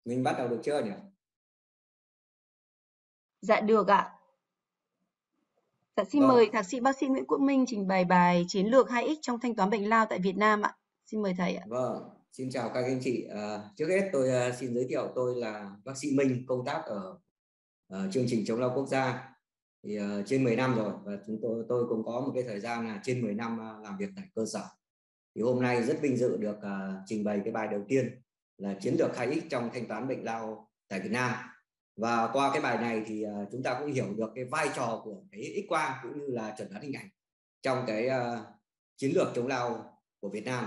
Mình bắt đầu được chưa nhỉ? Dạ được ạ. Dạ xin mời Vâng, Thạc sĩ bác sĩ Nguyễn Quốc Minh trình bày bài Chiến lược 2X trong thanh toán bệnh lao tại Việt Nam ạ. Xin mời thầy ạ. vâng. Xin chào các anh chị. Trước hết tôi xin giới thiệu tôi là bác sĩ Minh, công tác ở chương trình chống lao quốc gia. Thì trên 10 năm rồi và tôi cũng có một cái thời gian là trên 10 năm làm việc tại cơ sở. Thì hôm nay rất vinh dự được trình bày cái bài đầu tiên là chiến lược 2X trong thanh toán bệnh lao tại Việt Nam. Và qua cái bài này thì chúng ta cũng hiểu được cái vai trò của cái X quang cũng như là chẩn đoán hình ảnh trong cái chiến lược chống lao của Việt Nam.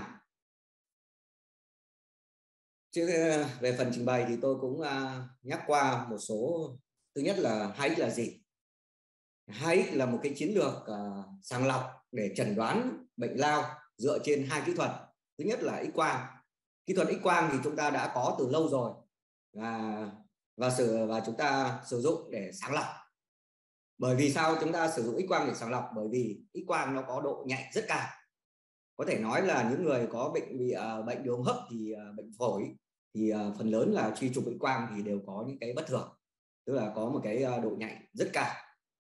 Chứ về phần trình bày thì tôi cũng nhắc qua một số. Thứ nhất là 2X là gì? 2X là một cái chiến lược sàng lọc để chẩn đoán bệnh lao dựa trên hai kỹ thuật. Thứ nhất là X quang. Kỹ thuật X quang thì chúng ta đã có từ lâu rồi và chúng ta sử dụng để sàng lọc. Bởi vì sao chúng ta sử dụng X quang để sàng lọc? Bởi vì X quang nó có độ nhạy rất cao. Có thể nói là những người có bệnh đường hô hấp thì bệnh phổi thì phần lớn là truy chụp X quang thì đều có những cái bất thường, tức là có một cái độ nhạy rất cao.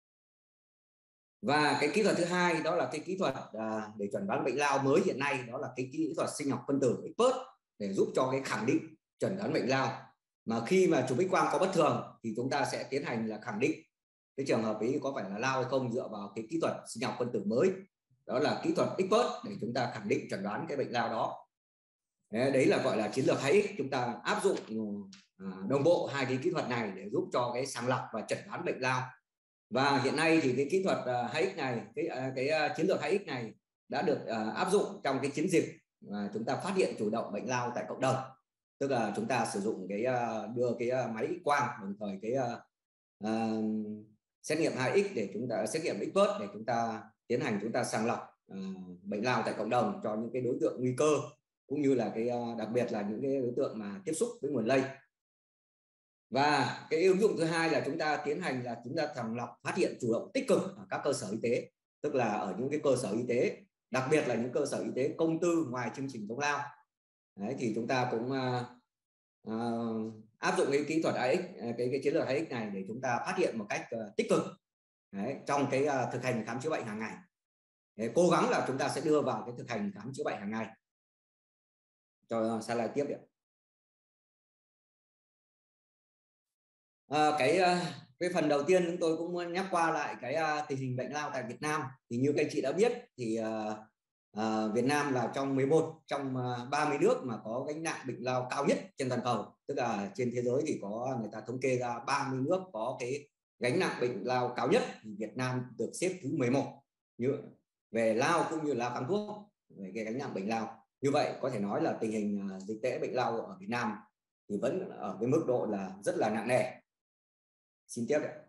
Và cái kỹ thuật thứ hai đó là cái kỹ thuật để chẩn đoán bệnh lao mới hiện nay, đó là cái kỹ thuật sinh học phân tử expert để giúp cho cái khẳng định chẩn đoán bệnh lao. Mà khi mà chụp X quang có bất thường thì chúng ta sẽ tiến hành là khẳng định cái trường hợp ấy có phải là lao hay không dựa vào cái kỹ thuật sinh học phân tử mới, đó là kỹ thuật expert để chúng ta khẳng định chẩn đoán cái bệnh lao đó. Đấy là gọi là chiến lược 2X. Chúng ta áp dụng đồng bộ hai cái kỹ thuật này để giúp cho cái sàng lọc và chẩn đoán bệnh lao. Và hiện nay thì cái kỹ thuật 2X này, cái chiến lược 2X này đã được áp dụng trong cái chiến dịch chúng ta phát hiện chủ động bệnh lao tại cộng đồng. Tức là chúng ta sử dụng cái đưa cái máy X quang, đồng thời cái xét nghiệm 2X để chúng ta xét nghiệm expert để chúng ta tiến hành chúng ta sàng lọc bệnh lao tại cộng đồng cho những cái đối tượng nguy cơ, cũng như là cái đặc biệt là những cái đối tượng mà tiếp xúc với nguồn lây. Và cái ứng dụng thứ hai là chúng ta tiến hành là chúng ta sàng lọc phát hiện chủ động tích cực ở các cơ sở y tế, tức là ở những cái cơ sở y tế, đặc biệt là những cơ sở y tế công tư ngoài chương trình chống lao. Đấy, thì chúng ta cũng áp dụng cái kỹ thuật AX, cái chiến lược AX này để chúng ta phát hiện một cách tích cực. Đấy, trong cái thực hành khám chữa bệnh hàng ngày. Đấy, cố gắng là chúng ta sẽ đưa vào cái thực hành khám chữa bệnh hàng ngày. Cho slide tiếp đi. Cái phần đầu tiên chúng tôi cũng muốn nhắc qua lại cái tình hình bệnh lao tại Việt Nam. Thì như các anh chị đã biết thì Việt Nam là trong 11 trong 30 nước mà có gánh nặng bệnh lao cao nhất trên toàn cầu. Tức là trên thế giới thì có người ta thống kê ra 30 nước có cái gánh nặng bệnh lao cao nhất, thì Việt Nam được xếp thứ 11 như về lao cũng như lao kháng thuốc về cái gánh nặng bệnh lao. Như vậy có thể nói là tình hình dịch tễ bệnh lao ở Việt Nam thì vẫn ở cái mức độ là rất là nặng nề. Xin tiếp ạ.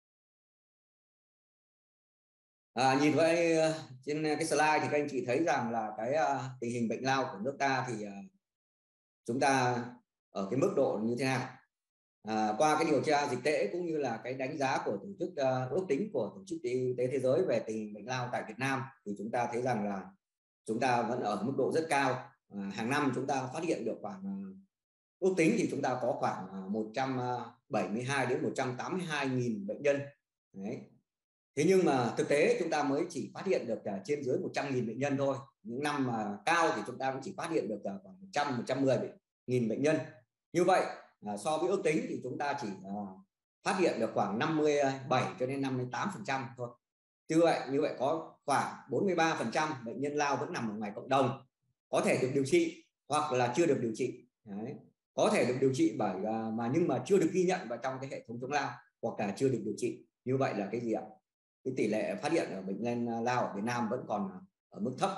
Nhìn vậy trên cái slide thì các anh chị thấy rằng là cái tình hình bệnh lao của nước ta thì chúng ta ở cái mức độ như thế nào. Qua cái điều tra dịch tễ cũng như là cái đánh giá của tổ chức ước tính của Tổ chức Y tế Thế giới về tình hình bệnh lao tại Việt Nam thì chúng ta thấy rằng là chúng ta vẫn ở mức độ rất cao. Hàng năm chúng ta phát hiện được khoảng ước tính thì chúng ta có khoảng 172 đến 182 nghìn bệnh nhân. Đấy. Thế nhưng mà thực tế chúng ta mới chỉ phát hiện được trên dưới 100.000 bệnh nhân thôi. Những năm mà cao thì chúng ta cũng chỉ phát hiện được khoảng 100, 110 nghìn bệnh nhân. Như vậy so với ước tính thì chúng ta chỉ phát hiện được khoảng 57 cho đến 58% thôi. Như vậy có khoảng 43% bệnh nhân lao vẫn nằm ở ngoài cộng đồng, có thể được điều trị hoặc là chưa được điều trị. Đấy. Có thể được điều trị nhưng mà chưa được ghi nhận vào trong cái hệ thống chống lao hoặc là chưa được điều trị. Như vậy là cái gì ạ? Cái tỷ lệ phát hiện ở bệnh nhân lao ở Việt Nam vẫn còn ở mức thấp.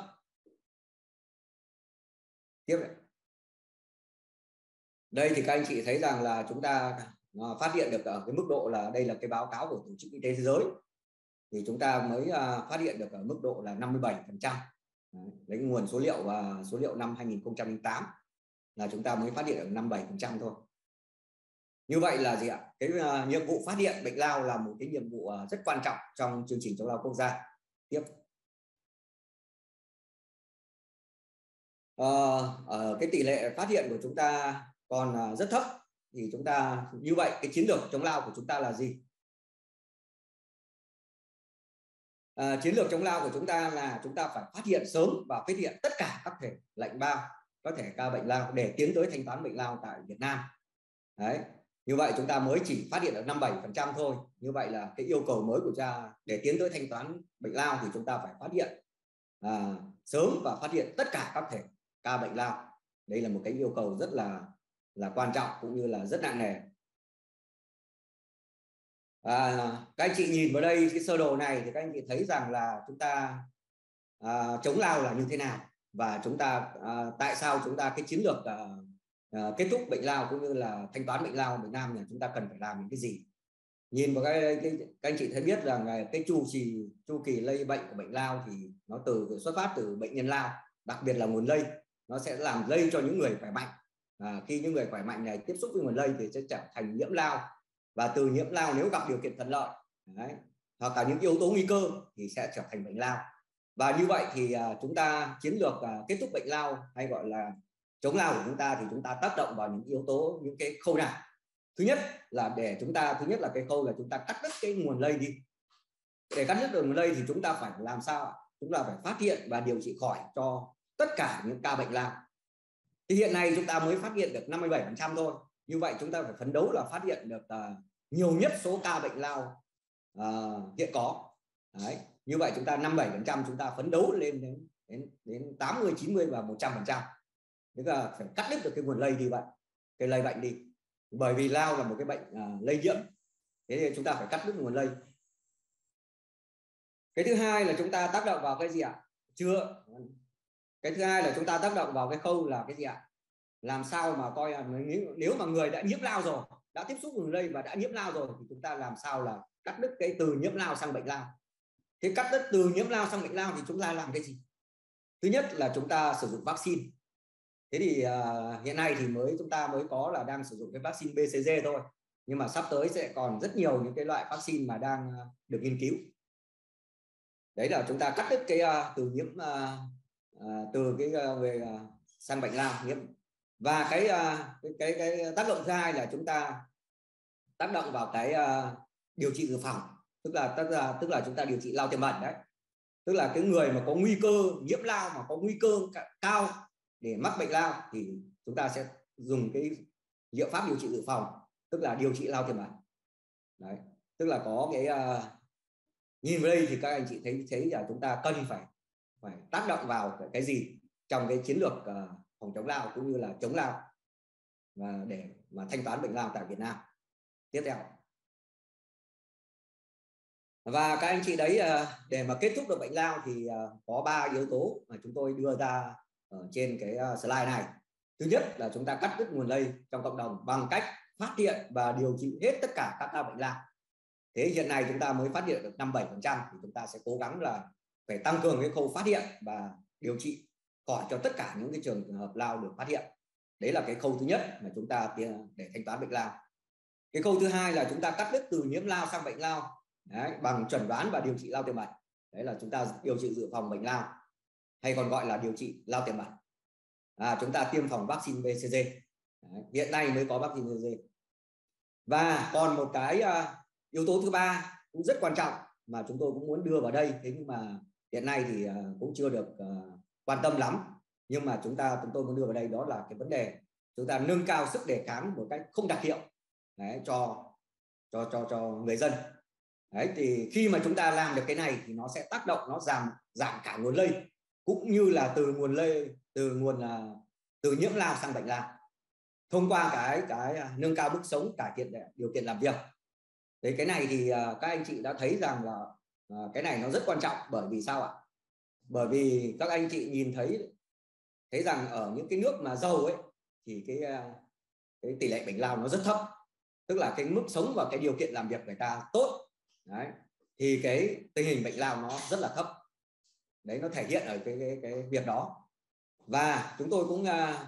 Tiếp này. Đây thì các anh chị thấy rằng là chúng ta phát hiện được ở cái mức độ là đây là cái báo cáo của Tổ chức Y tế Thế giới, thì chúng ta mới phát hiện được ở mức độ là 57%. Lấy nguồn số liệu và số liệu năm 2008 là chúng ta mới phát hiện được 57% thôi. Như vậy là gì ạ? Cái nhiệm vụ phát hiện bệnh lao là một cái nhiệm vụ rất quan trọng trong chương trình chống lao quốc gia. Tiếp. Ở cái tỷ lệ phát hiện của chúng ta còn rất thấp, thì chúng ta như vậy cái chiến lược chống lao của chúng ta là gì? Chiến lược chống lao của chúng ta là chúng ta phải phát hiện sớm và phát hiện tất cả các thể lệnh bao, có thể ca bệnh lao để tiến tới thanh toán bệnh lao tại Việt Nam. Đấy, như vậy chúng ta mới chỉ phát hiện được 57% thôi. Như vậy là cái yêu cầu mới của cha để tiến tới thanh toán bệnh lao thì chúng ta phải phát hiện sớm và phát hiện tất cả các thể ca bệnh lao. Đây là một cái yêu cầu rất là quan trọng cũng như là rất nặng nề. Các anh chị nhìn vào đây cái sơ đồ này thì các anh chị thấy rằng là chúng ta chống lao là như thế nào, và chúng ta tại sao chúng ta cái chiến lược kết thúc bệnh lao cũng như là thanh toán bệnh lao Việt Nam là chúng ta cần phải làm những cái gì. Nhìn vào các anh chị thấy biết rằng cái chu kỳ lây bệnh của bệnh lao thì nó xuất phát từ bệnh nhân lao, đặc biệt là nguồn lây nó sẽ làm lây cho những người khỏe mạnh. Khi những người khỏe mạnh này tiếp xúc với nguồn lây thì sẽ trở thành nhiễm lao, và từ nhiễm lao nếu gặp điều kiện thuận lợi hoặc là những yếu tố nguy cơ thì sẽ trở thành bệnh lao. Và như vậy thì chúng ta chiến lược kết thúc bệnh lao hay gọi là chống lao của chúng ta thì chúng ta tác động vào những yếu tố, những cái khâu nào. Thứ nhất là cái khâu là chúng ta cắt đứt cái nguồn lây đi. Để cắt đứt được nguồn lây thì chúng ta phải làm sao? Chúng ta phải phát hiện và điều trị khỏi cho tất cả những ca bệnh lao. Thì hiện nay chúng ta mới phát hiện được 57% thôi. Như vậy chúng ta phải phấn đấu là phát hiện được nhiều nhất số ca bệnh lao hiện có. Đấy. Như vậy chúng ta 57%, chúng ta phấn đấu lên đến 80, 90 và 100%. Tức là phải cắt đứt được cái nguồn lây đi, cái lây bệnh đi. Bởi vì lao là một cái bệnh lây nhiễm, thế thì chúng ta phải cắt đứt nguồn lây. Cái thứ hai là chúng ta tác động vào cái gì ạ? Cái thứ hai là chúng ta tác động vào cái khâu là cái gì ạ? Làm sao mà coi là nếu mà người đã nhiễm lao rồi, đã tiếp xúc nguồn lây và đã nhiễm lao rồi thì chúng ta làm sao là cắt đứt cái từ nhiễm lao sang bệnh lao. Thế cắt đứt từ nhiễm lao sang bệnh lao thì chúng ta làm cái gì? Thứ nhất là chúng ta sử dụng vaccine. Thế thì hiện nay thì chúng ta mới có là đang sử dụng cái vaccine BCG thôi, nhưng mà sắp tới sẽ còn rất nhiều những cái loại vaccine mà đang được nghiên cứu. Đấy là chúng ta cắt đứt cái từ nhiễm về sang bệnh lao nhiễm. Và cái tác động thứ hai là chúng ta tác động vào cái điều trị dự phòng, tức là chúng ta điều trị lao tiềm ẩn đấy. Tức là cái người mà có nguy cơ nhiễm lao, mà có nguy cơ cao để mắc bệnh lao thì chúng ta sẽ dùng cái liệu pháp điều trị dự phòng, tức là điều trị lao tiềm ẩn. Đấy, tức là có cái nhìn vào đây thì các anh chị thấy là chúng ta cần phải tác động vào cái gì trong cái chiến lược phòng chống lao cũng như là chống lao và để mà thanh toán bệnh lao tại Việt Nam. Tiếp theo, và các anh chị đấy để mà kết thúc được bệnh lao thì có 3 yếu tố mà chúng tôi đưa ra ở trên cái slide này. Thứ nhất là chúng ta cắt đứt nguồn lây trong cộng đồng bằng cách phát hiện và điều trị hết tất cả các ca bệnh lao. Thế hiện nay chúng ta mới phát hiện được 57%, thì chúng ta sẽ cố gắng là phải tăng cường cái khâu phát hiện và điều trị khỏi cho tất cả những cái trường hợp lao được phát hiện. Đấy là cái khâu thứ nhất mà chúng ta để thanh toán bệnh lao. Cái khâu thứ hai là chúng ta cắt đứt từ nhiễm lao sang bệnh lao. Đấy, bằng chẩn đoán và điều trị lao tiềm ẩn. Đấy là chúng ta điều trị dự phòng bệnh lao, hay còn gọi là điều trị lao tiềm ẩn. Chúng ta tiêm phòng vaccine BCG. Đấy, hiện nay mới có vaccine BCG. Và còn một cái yếu tố thứ ba cũng rất quan trọng mà chúng tôi cũng muốn đưa vào đây, thế nhưng mà hiện nay thì cũng chưa được quan tâm lắm, nhưng mà chúng tôi muốn đưa vào đây, đó là cái vấn đề chúng ta nâng cao sức đề kháng một cách không đặc hiệu. Đấy, cho người dân. Đấy, thì khi mà chúng ta làm được cái này thì nó sẽ tác động, nó giảm cả nguồn lây cũng như là từ nhiễm lao sang bệnh lao, thông qua cái nâng cao mức sống, cải thiện điều kiện làm việc. Đấy, cái này thì các anh chị đã thấy rằng là cái này nó rất quan trọng. Bởi vì sao ạ? Bởi vì các anh chị nhìn thấy rằng ở những cái nước mà giàu ấy thì cái tỷ lệ bệnh lao nó rất thấp, tức là cái mức sống và cái điều kiện làm việc người ta tốt. Đấy, thì cái tình hình bệnh lao nó rất là thấp. Đấy, nó thể hiện ở cái việc đó. Và chúng tôi cũng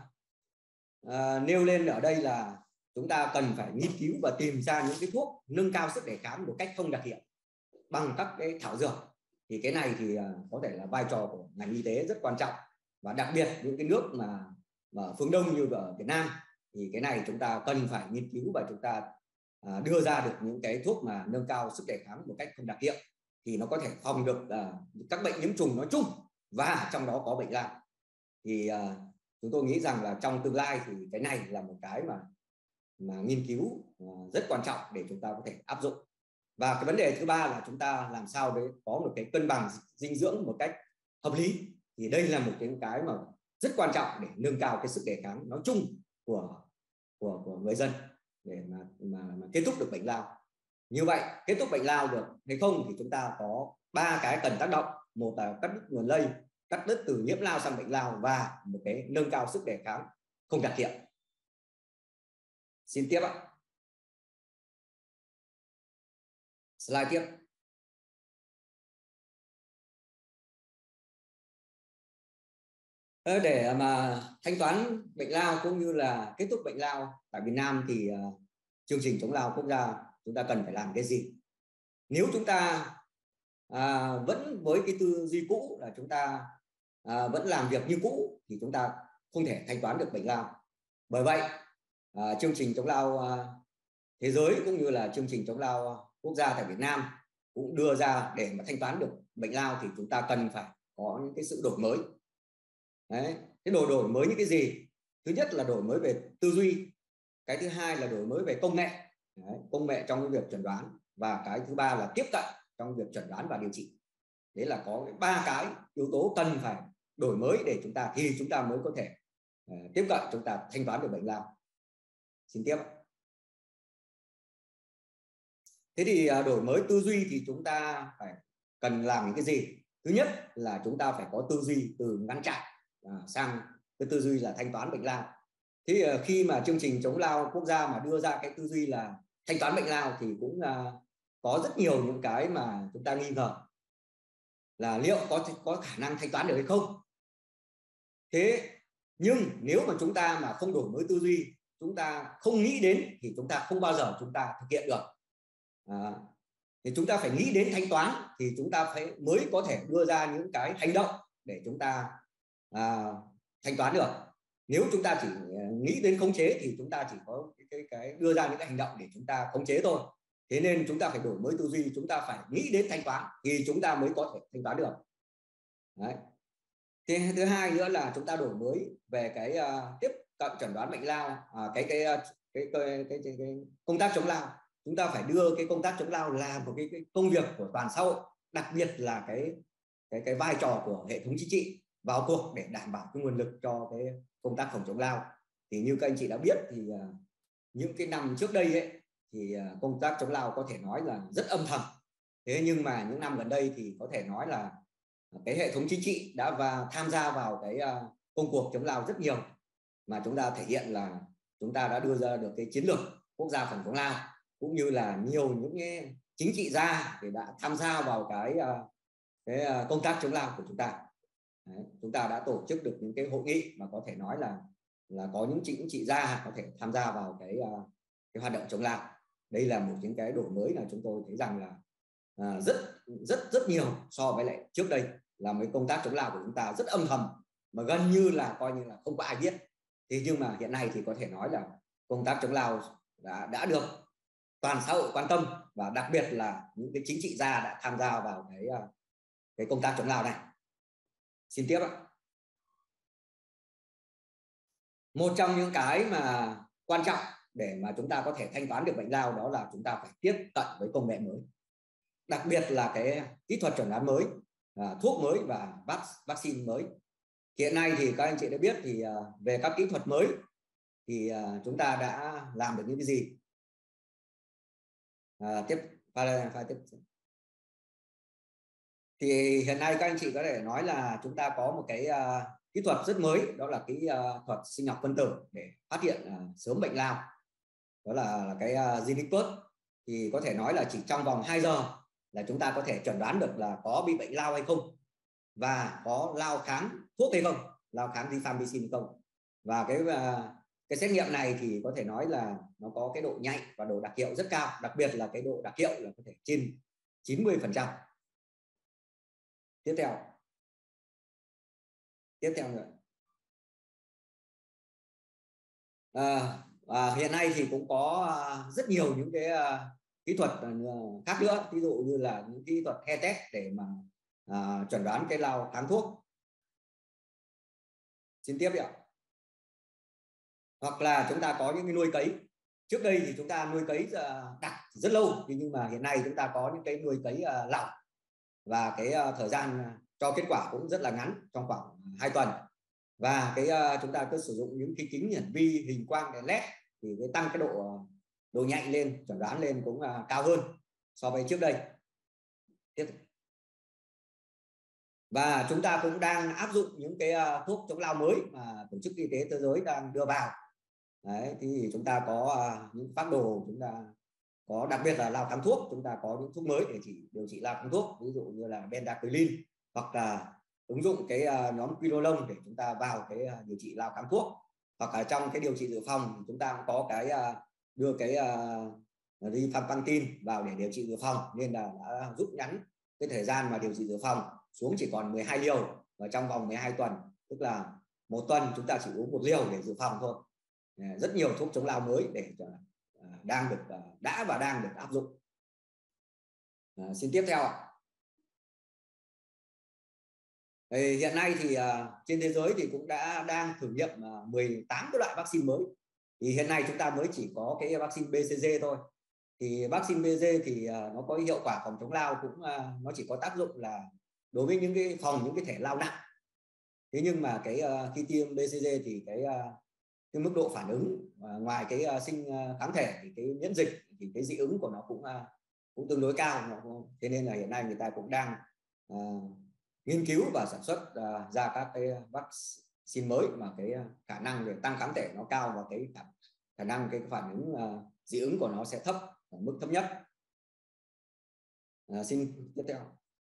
nêu lên ở đây là chúng ta cần phải nghiên cứu và tìm ra những cái thuốc nâng cao sức đề kháng một cách không đặc hiệu bằng các cái thảo dược. Thì cái này thì có thể là vai trò của ngành y tế rất quan trọng, và đặc biệt những cái nước mà ở phương Đông như ở Việt Nam thì cái này chúng ta cần phải nghiên cứu và chúng ta đưa ra được những cái thuốc mà nâng cao sức đề kháng một cách không đặc hiệu, thì nó có thể phòng được các bệnh nhiễm trùng nói chung và trong đó có bệnh lao. Thì chúng tôi nghĩ rằng là trong tương lai thì cái này là một cái mà nghiên cứu rất quan trọng để chúng ta có thể áp dụng. Và cái vấn đề thứ ba là chúng ta làm sao để có một cái cân bằng dinh dưỡng một cách hợp lý. Thì đây là một cái mà rất quan trọng để nâng cao cái sức đề kháng nói chung của người dân để mà kết thúc được bệnh lao. Như vậy kết thúc bệnh lao được hay không thì chúng ta có 3 cái cần tác động. Một là cắt đứt nguồn lây, cắt đứt từ nhiễm lao sang bệnh lao, và một cái nâng cao sức đề kháng không đặc hiệu. Xin tiếp ạ. Slide tiếp. Để mà thanh toán bệnh lao cũng như là kết thúc bệnh lao tại Việt Nam thì chương trình chống lao quốc gia chúng ta cần phải làm cái gì? Nếu chúng ta vẫn với cái tư duy cũ là chúng ta vẫn làm việc như cũ thì chúng ta không thể thanh toán được bệnh lao. Bởi vậy chương trình chống lao thế giới cũng như là chương trình chống lao quốc gia tại Việt Nam cũng đưa ra để mà thanh toán được bệnh lao thì chúng ta cần phải có những cái sự đổi mới. Đấy, cái đổi mới những cái gì? Thứ nhất là đổi mới về tư duy, cái thứ hai là đổi mới về công nghệ. Đấy, công nghệ trong cái việc chẩn đoán, và cái thứ ba là tiếp cận trong việc chẩn đoán và điều trị. Đấy là có 3 cái yếu tố cần phải đổi mới để chúng ta mới có thể tiếp cận, chúng ta thanh toán được bệnh lao. Xin tiếp. Thế thì đổi mới tư duy thì chúng ta phải cần làm những cái gì? Thứ nhất là chúng ta phải có tư duy từ ngăn chặn sang cái tư duy là thanh toán bệnh lao. Thế khi mà chương trình chống lao quốc gia mà đưa ra cái tư duy là thanh toán bệnh lao thì cũng có rất nhiều những cái mà chúng ta nghi ngờ là liệu có khả năng thanh toán được hay không. Thế nhưng nếu mà chúng ta mà không đổi mới tư duy, chúng ta không nghĩ đến thì chúng ta không bao giờ chúng ta thực hiện được. Thì chúng ta phải nghĩ đến thanh toán thì chúng ta mới có thể đưa ra những cái hành động để chúng ta thanh toán được. Nếu chúng ta chỉ nghĩ đến khống chế thì chúng ta chỉ có cái đưa ra những cái hành động để chúng ta khống chế thôi. Thế nên chúng ta phải đổi mới tư duy, chúng ta phải nghĩ đến thanh toán thì chúng ta mới có thể thanh toán được. Đấy. Thứ hai nữa là chúng ta đổi mới về cái tiếp cận chẩn đoán bệnh lao, cái công tác chống lao. Chúng ta phải đưa cái công tác chống lao là một cái công việc của toàn xã hội, đặc biệt là cái vai trò của hệ thống chính trị vào cuộc để đảm bảo cái nguồn lực cho cái công tác phòng chống lao. Thì như các anh chị đã biết thì những cái năm trước đây ấy, thì công tác chống lao có thể nói là rất âm thầm. Thế nhưng mà những năm gần đây thì có thể nói là cái hệ thống chính trị đã tham gia vào cái công cuộc chống lao rất nhiều, mà chúng ta thể hiện là chúng ta đã đưa ra được cái chiến lược quốc gia phòng chống lao, cũng như là nhiều những cái chính trị gia thì đã tham gia vào cái công tác chống lao của chúng ta. Đấy, chúng ta đã tổ chức được những cái hội nghị mà có thể nói là có những chính trị gia có thể tham gia vào cái hoạt động chống lao. Đây là một những cái đổi mới là chúng tôi thấy rằng là rất nhiều so với lại trước đây, là mấy công tác chống lao của chúng ta rất âm thầm mà gần như là coi như là không có ai biết. Thế nhưng mà hiện nay thì có thể nói là công tác chống lao đã được toàn xã hội quan tâm, và đặc biệt là những cái chính trị gia đã tham gia vào cái công tác chống lao này. Xin tiếp ạ. Một trong những cái mà quan trọng để mà chúng ta có thể thanh toán được bệnh lao đó là chúng ta phải tiếp cận với công nghệ mới, đặc biệt là cái kỹ thuật chẩn đoán mới, thuốc mới và vaccine mới. Hiện nay thì các anh chị đã biết thì về các kỹ thuật mới thì chúng ta đã làm được những cái gì. Tiếp. Thì hiện nay các anh chị có thể nói là chúng ta có một cái kỹ thuật rất mới, đó là cái thuật sinh học phân tử để phát hiện sớm bệnh lao, đó là cái GeneXpert. Thì có thể nói là chỉ trong vòng 2 giờ là chúng ta có thể chẩn đoán được là có bị bệnh lao hay không, và có lao kháng thuốc hay không, lao kháng rifampicin hay không. Và cái xét nghiệm này thì có thể nói là nó có cái độ nhạy và độ đặc hiệu rất cao, đặc biệt là cái độ đặc hiệu là có thể trên 90%. Tiếp theo nữa. Hiện nay thì cũng có rất nhiều những cái kỹ thuật khác nữa, ví dụ như là những kỹ thuật hair test để mà chẩn đoán cái lao kháng thuốc. Xin tiếp đi ạ. Hoặc là chúng ta có những cái nuôi cấy. Trước đây thì chúng ta nuôi cấy đặc rất lâu, nhưng mà hiện nay chúng ta có những cái nuôi cấy lỏng, và cái thời gian cho kết quả cũng rất là ngắn, trong khoảng 2 tuần. Và cái chúng ta cứ sử dụng những cái kính hiển vi hình quang đèn led thì cái tăng cái độ nhạy lên, chẩn đoán lên cũng cao hơn so với trước đây. Và chúng ta cũng đang áp dụng những cái thuốc chống lao mới mà Tổ chức Y tế Thế giới đang đưa vào. Đấy, thì chúng ta có những phác đồ, chúng ta có đặc biệt là lao kháng thuốc, chúng ta có những thuốc mới để điều trị lao kháng thuốc, ví dụ như là bendaclylin, hoặc là ứng dụng cái nhóm quinolone để chúng ta vào cái điều trị lao kháng thuốc. Hoặc là trong cái điều trị dự phòng thì chúng ta cũng có cái đưa cái rifampicin vào để điều trị dự phòng, nên là đã rút ngắn cái thời gian mà điều trị dự phòng xuống chỉ còn 12 liều và trong vòng 12 tuần, tức là một tuần chúng ta chỉ uống 1 liều để dự phòng thôi. Rất nhiều thuốc chống lao mới để đang được đã được áp dụng. Xin tiếp theo ạ. Hiện nay thì trên thế giới thì cũng đang thử nghiệm 18 cái loại vaccine mới. Thì hiện nay chúng ta mới chỉ có cái vaccine BCG thôi. Thì vaccine BCG thì nó có hiệu quả phòng chống lao cũng nó chỉ có tác dụng là đối với những cái những cái thể lao nặng. Thế nhưng mà cái khi tiêm BCG thì cái mức độ phản ứng ngoài cái sinh kháng thể thì cái miễn dịch thì cái dị ứng của nó cũng tương đối cao. Thế nên là hiện nay người ta cũng đang nghiên cứu và sản xuất ra các cái vaccine mới mà cái khả năng để tăng kháng thể nó cao, và cái khả năng cái phản ứng dị ứng của nó sẽ thấp, ở mức thấp nhất. Xin tiếp theo.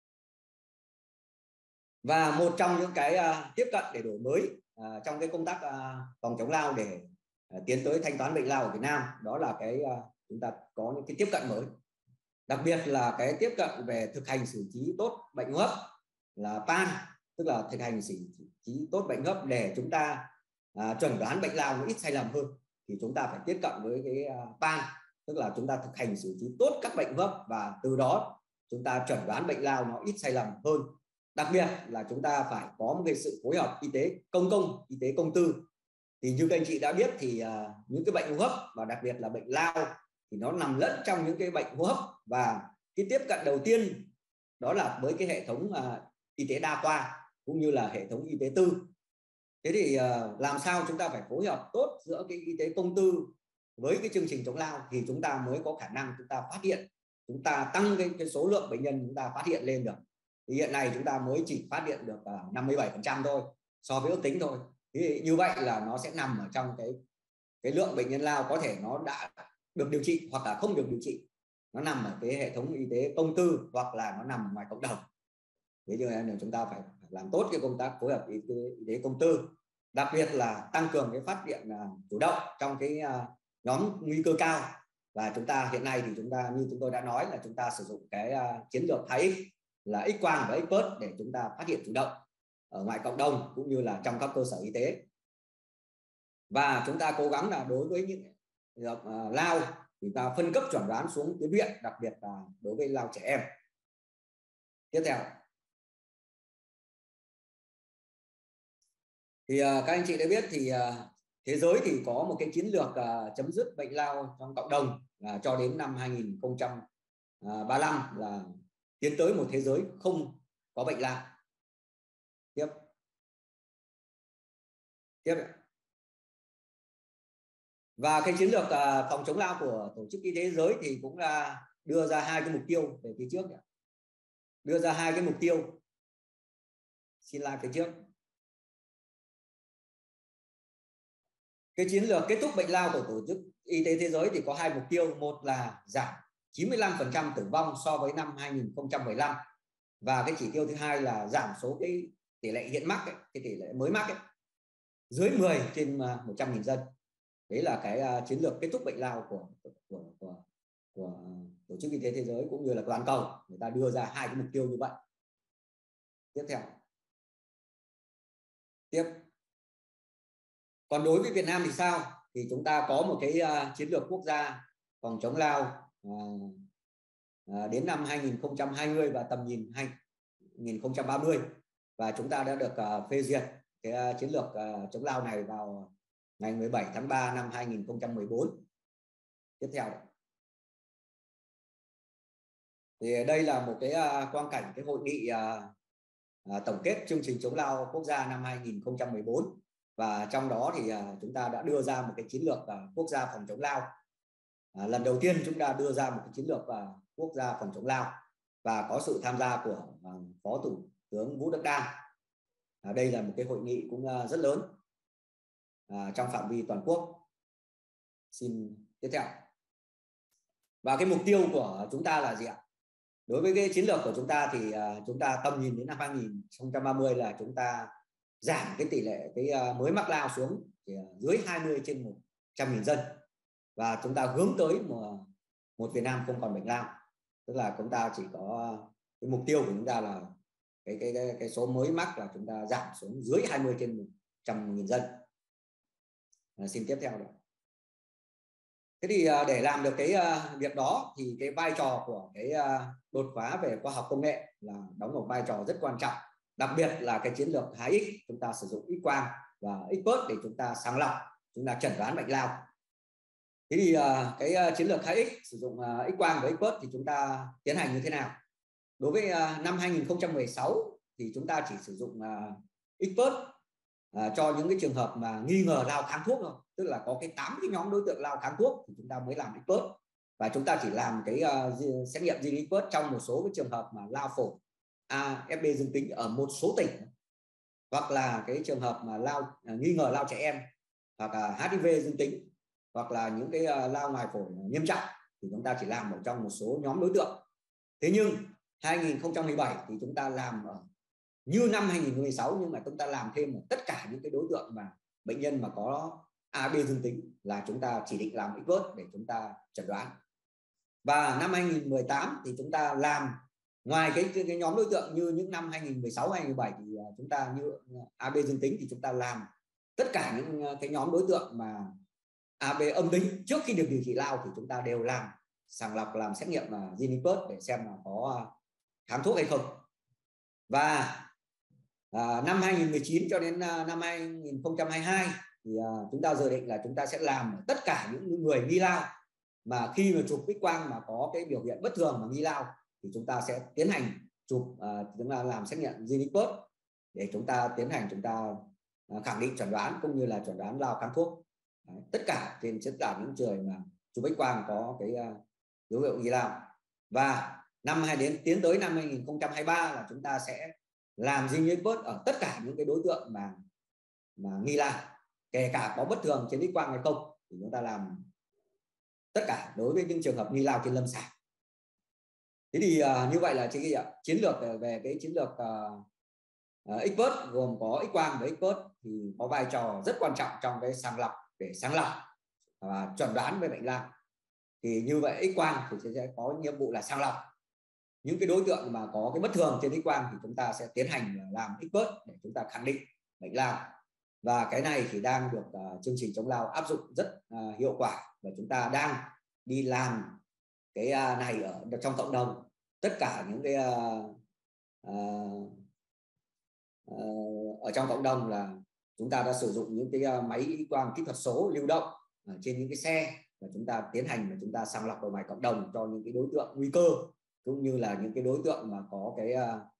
Và một trong những cái tiếp cận để đổi mới trong cái công tác phòng chống lao để tiến tới thanh toán bệnh lao ở Việt Nam, đó là cái chúng ta có những cái tiếp cận mới, đặc biệt là cái tiếp cận về thực hành xử trí tốt bệnh hô hấp là PAN, tức là thực hành xử trí tốt bệnh hô hấp để chúng ta chẩn đoán bệnh lao nó ít sai lầm hơn. Thì chúng ta phải tiếp cận với cái PAN, tức là chúng ta thực hành xử trí tốt các bệnh hô hấp, và từ đó chúng ta chẩn đoán bệnh lao nó ít sai lầm hơn. Đặc biệt là chúng ta phải có một cái sự phối hợp y tế y tế công tư. Thì như các anh chị đã biết thì những cái bệnh hô hấp và đặc biệt là bệnh lao thì nó nằm lẫn trong những cái bệnh hô hấp, và cái tiếp cận đầu tiên đó là với cái hệ thống y tế đa khoa cũng như là hệ thống y tế tư. Thế thì làm sao chúng ta phải phối hợp tốt giữa cái y tế công tư với cái chương trình chống lao thì chúng ta mới có khả năng chúng ta phát hiện, chúng ta tăng cái số lượng bệnh nhân chúng ta phát hiện lên được. Thì hiện nay chúng ta mới chỉ phát hiện được 57% thôi so với ước tính thôi. Thì như vậy là nó sẽ nằm ở trong cái lượng bệnh nhân lao có thể nó đã được điều trị hoặc là không được điều trị, nó nằm ở cái hệ thống y tế công tư hoặc là nó nằm ngoài cộng đồng. Thế cho nên là chúng ta phải làm tốt cái công tác phối hợp y tế công tư, đặc biệt là tăng cường cái phát hiện chủ động trong cái nhóm nguy cơ cao. Và chúng ta hiện nay thì chúng ta như chúng tôi đã nói là chúng ta sử dụng cái chiến lược 2X là X quang và expert để chúng ta phát hiện chủ động ở ngoài cộng đồng cũng như là trong các cơ sở y tế. Và chúng ta cố gắng là đối với những lao thì ta phân cấp chuẩn đoán xuống tuyến huyện, đặc biệt là đối với lao trẻ em. Tiếp theo thì các anh chị đã biết thì thế giới thì có một cái chiến lược chấm dứt bệnh lao trong cộng đồng là cho đến năm 2035 là tiến tới một thế giới không có bệnh lao. Tiếp và cái chiến lược phòng chống lao của Tổ chức Y tế Thế giới thì cũng là đưa ra hai cái mục tiêu về phía trước, đưa ra hai cái mục tiêu. Xin like phía trước. Cái chiến lược kết thúc bệnh lao của Tổ chức Y tế Thế giới thì có hai mục tiêu. Một là giảm 95% tử vong so với năm 2015. Và cái chỉ tiêu thứ hai là giảm số cái tỷ lệ hiện mắc, cái tỷ lệ mới mắc dưới 10 trên 100.000 dân. Đấy là cái chiến lược kết thúc bệnh lao của Tổ chức Y tế Thế giới cũng như là toàn cầu. Người ta đưa ra hai cái mục tiêu như vậy. Tiếp theo. Tiếp. Còn đối với Việt Nam thì sao? thì chúng ta có một cái chiến lược quốc gia phòng chống lao đến năm 2020 và tầm nhìn 2030, và chúng ta đã được phê duyệt cái chiến lược chống lao này vào ngày 17 tháng 3 năm 2014. Tiếp theo thì đây là một cái quang cảnh cái hội nghị tổng kết chương trình chống lao quốc gia năm 2014, và trong đó thì chúng ta đã đưa ra một cái chiến lược quốc gia phòng chống lao. Lần đầu tiên chúng ta đưa ra một cái chiến lược quốc gia phòng chống lao và có sự tham gia của Phó Thủ tướng Vũ Đức Đam. Đây là một cái hội nghị cũng rất lớn trong phạm vi toàn quốc. Xin tiếp theo. Và cái mục tiêu của chúng ta là gì ạ? Đối với cái chiến lược của chúng ta thì chúng ta tầm nhìn đến năm 2030 là chúng ta giảm cái tỷ lệ cái mới mắc lao xuống dưới 20 trên 100.000 dân, và chúng ta hướng tới một Việt Nam không còn bệnh lao. Tức là chúng ta chỉ có cái mục tiêu của chúng ta là cái số mới mắc là chúng ta giảm xuống dưới 20 trên 100.000 dân. Xin tiếp theo đó. Thế thì để làm được cái việc đó thì cái vai trò của cái đột phá về khoa học công nghệ là đóng một vai trò rất quan trọng, đặc biệt là cái chiến lược 2X, chúng ta sử dụng X quang và Xpert để chúng ta sàng lọc, chúng ta chẩn đoán bệnh lao. Thế thì cái chiến lược 2X sử dụng X quang và Xpert thì chúng ta tiến hành như thế nào? Đối với năm 2016 thì chúng ta chỉ sử dụng Xpert cho những cái trường hợp mà nghi ngờ lao kháng thuốc thôi, tức là có cái 8 cái nhóm đối tượng lao kháng thuốc thì chúng ta mới làm Xpert, và chúng ta chỉ làm cái xét nghiệm gene Xpert trong một số cái trường hợp mà lao phổi AFB dương tính ở một số tỉnh, hoặc là cái trường hợp mà nghi ngờ lao trẻ em, hoặc là HIV dương tính, hoặc là những cái lao ngoài phổi nghiêm trọng thì chúng ta chỉ làm ở trong một số nhóm đối tượng. Thế nhưng 2017 thì chúng ta làm ở như năm 2016, nhưng mà chúng ta làm thêm tất cả những cái đối tượng mà bệnh nhân mà có AB dương tính là chúng ta chỉ định làm Xpert để chúng ta chẩn đoán. Và năm 2018 thì chúng ta làm ngoài cái nhóm đối tượng như những năm 2016, 2017 thì chúng ta như AB dương tính thì chúng ta làm tất cả những cái nhóm đối tượng mà AB âm tính trước khi được điều trị lao thì chúng ta đều làm sàng lọc, làm xét nghiệm gene Xpert để xem là có kháng thuốc hay không. Và năm 2019 cho đến năm 2022 thì chúng ta dự định là chúng ta sẽ làm tất cả những người nghi lao mà khi mà chụp X quang mà có cái biểu hiện bất thường mà nghi lao thì chúng ta sẽ tiến hành chụp, chúng ta làm xét nghiệm gene Xpert để chúng ta tiến hành chúng ta khẳng định chẩn đoán cũng như là chẩn đoán lao kháng thuốc. Đấy, tất cả trên tất cả những người mà chụp X quang có cái dấu hiệu nghi lao. Và tiến tới năm 2023 là chúng ta sẽ làm gene Xpert ở tất cả những cái đối tượng mà nghi lao, kể cả có bất thường trên X quang hay không thì chúng ta làm tất cả đối với những trường hợp nghi lao trên lâm sàng. Thế thì như vậy là chiến lược về cái chiến lược Xpert gồm có X quang và Xpert thì có vai trò rất quan trọng trong cái sàng lọc để sàng lọc và chẩn đoán về bệnh lao. Thì như vậy X quang thì sẽ có nhiệm vụ là sàng lọc những cái đối tượng mà có cái bất thường trên X quang thì chúng ta sẽ tiến hành làm Xpert để chúng ta khẳng định bệnh lao. Và cái này thì đang được chương trình chống lao áp dụng rất hiệu quả, và chúng ta đang đi làm cái này ở trong cộng đồng. Tất cả những cái ở trong cộng đồng là chúng ta đã sử dụng những cái máy X quang kỹ thuật số lưu động trên những cái xe, và chúng ta tiến hành và chúng ta sàng lọc ở ngoài cộng đồng cho những cái đối tượng nguy cơ, cũng như là những cái đối tượng mà có cái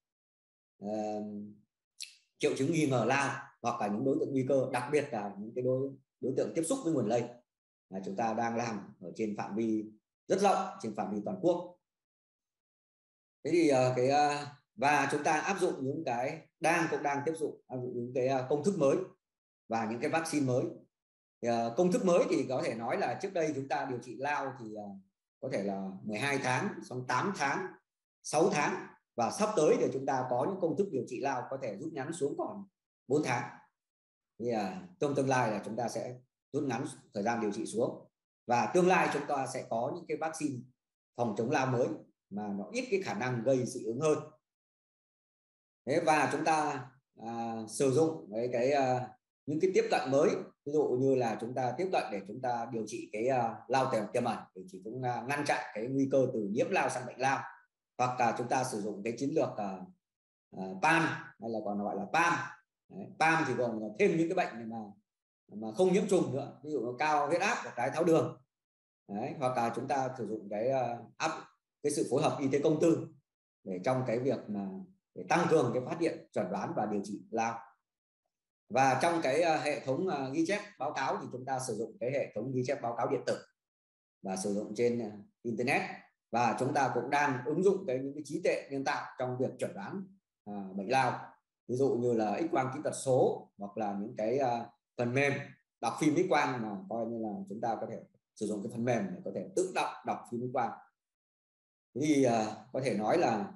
triệu chứng nghi ngờ lao, hoặc là những đối tượng nguy cơ, đặc biệt là những cái đối tượng tiếp xúc với nguồn lây. Chúng ta đang làm ở trên phạm vi rất rộng, trên phạm vi toàn quốc. Thế thì và chúng ta áp dụng những cái cũng đang tiếp tục áp dụng những cái công thức mới và những cái vaccine mới. Công thức mới thì có thể nói là trước đây chúng ta điều trị lao thì có thể là 12 tháng, xong 8 tháng, 6 tháng, và sắp tới thì chúng ta có những công thức điều trị lao có thể rút ngắn xuống còn 4 tháng. Thì trong tương lai là chúng ta sẽ rút ngắn thời gian điều trị xuống, và tương lai chúng ta sẽ có những cái vaccine phòng chống lao mới mà nó ít cái khả năng gây dị ứng hơn. Thế và chúng ta sử dụng những cái tiếp cận mới ví dụ như là chúng ta tiếp cận để chúng ta điều trị cái lao tiềm ẩn, để chỉ chúng ngăn chặn cái nguy cơ từ nhiễm lao sang bệnh lao, hoặc là chúng ta sử dụng cái chiến lược PAM hay là còn gọi là PAM. Đấy, PAM thì còn thêm những cái bệnh mà không nhiễm trùng nữa, ví dụ nó cao huyết áp hoặc đái tháo đường. Đấy, hoặc là chúng ta sử dụng cái sự phối hợp y tế công tư để trong cái việc mà để tăng cường cái phát hiện, chẩn đoán và điều trị lao. Và trong cái hệ thống ghi chép báo cáo thì chúng ta sử dụng cái hệ thống ghi chép báo cáo điện tử và sử dụng trên internet, và chúng ta cũng đang ứng dụng những cái trí tuệ nhân tạo trong việc chẩn đoán bệnh lao, ví dụ như là X quang kỹ thuật số, hoặc là những cái phần mềm đọc phim X quang, mà coi như là chúng ta có thể sử dụng cái phần mềm để có thể tự động đọc phim X quang. Thì có thể nói là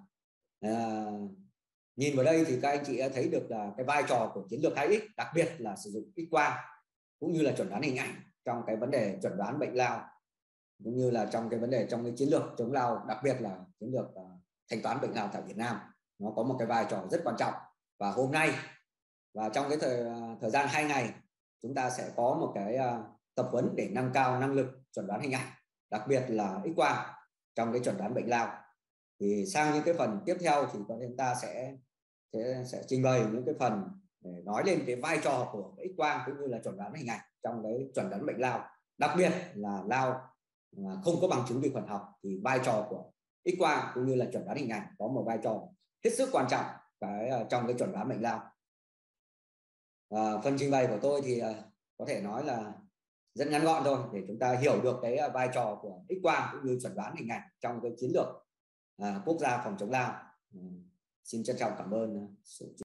nhìn vào đây thì các anh chị đã thấy được là cái vai trò của chiến lược 2X, đặc biệt là sử dụng X quang cũng như là chẩn đoán hình ảnh trong cái vấn đề chẩn đoán bệnh lao, cũng như là trong cái vấn đề trong cái chiến lược chống lao, đặc biệt là chiến lược thanh toán bệnh lao tại Việt Nam. Nó có một cái vai trò rất quan trọng. Và hôm nay và trong cái thời gian 2 ngày, chúng ta sẽ có một cái tập huấn để nâng cao năng lực chẩn đoán hình ảnh, đặc biệt là X quang trong cái chẩn đoán bệnh lao. Thì sang những cái phần tiếp theo thì chúng ta sẽ trình bày những cái phần để nói lên cái vai trò của X quang cũng như là chẩn đoán hình ảnh trong cái chẩn đoán bệnh lao, đặc biệt là lao không có bằng chứng vi khuẩn học. Thì vai trò của X quang cũng như là chẩn đoán hình ảnh có một vai trò hết sức quan trọng trong cái chẩn đoán bệnh lao. Phần trình bày của tôi thì có thể nói là rất ngắn gọn thôi, để chúng ta hiểu được cái vai trò của X quang cũng như chẩn đoán hình ảnh trong cái chiến lược quốc gia phòng chống lao. Xin trân trọng cảm ơn sự